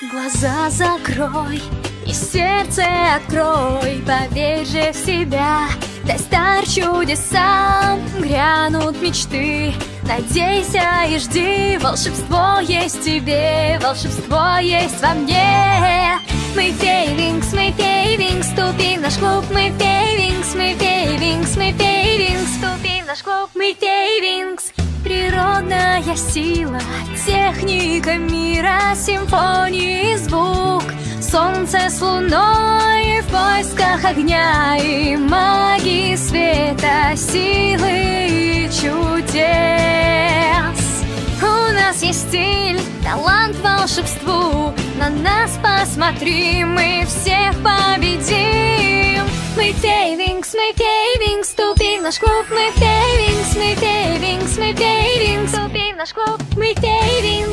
Глаза закрой и сердце открой, поверь же в себя, дай старт чудесам, грянут мечты. Надейся и жди, волшебство есть в тебе, волшебство есть во мне. Мы Фейвинкс, вступи в наш клуб. Мы Фейвинкс, вступи в наш клуб. Мы Фейвинкс. Природная сила, техника мира, симфонии звук, солнце с луной в поисках огня и магии света, силы и чудес. У нас есть стиль, талант волшебству, на нас посмотри, мы всех победим. Мы Фейвинкс, вступи в наш клуб. Мы Фейвинкс, вступи в наш клуб. Мы Фейвинкс.